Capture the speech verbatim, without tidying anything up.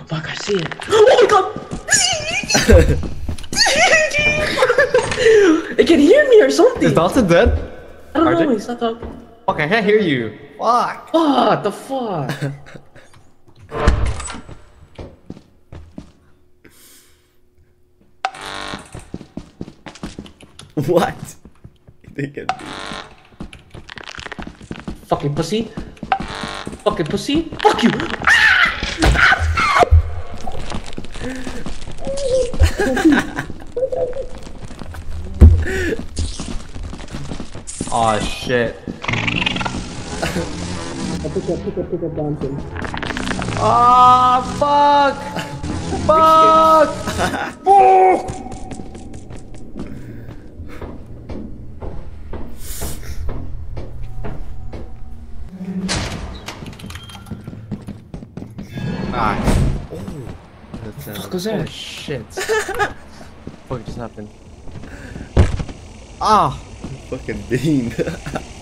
fuck, I see it. Oh my god! It can hear me or something. Is Dalton dead? I don't R J? know, he's not talking. Fuck, I can't hear you. Fuck. What the fuck? What? They can be. Fucking pussy. Fucking pussy. Fuck you! Oh shit. I'll pick up, pick up, pick up Johnson. Ah, fuck! Fuck! Fuck! Ah. Oh, that's What the fuck uh, was Oh that? shit. What just happened? Ah! fucking bean.